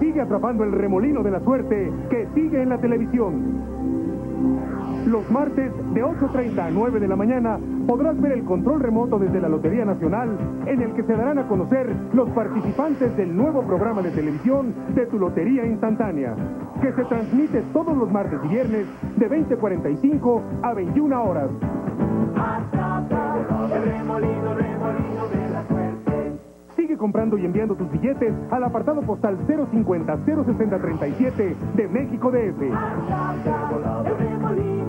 Sigue atrapando el remolino de la suerte que sigue en la televisión. Los martes de 8:30 a 9 de la mañana podrás ver el control remoto desde la Lotería Nacional, en el que se darán a conocer los participantes del nuevo programa de televisión de tu Lotería Instantánea, que se transmite todos los martes y viernes de 20:45 a 21 horas. El remolino de la suerte. Sigue comprando y enviando tus billetes al apartado postal 050-06037 de México DF. El remolino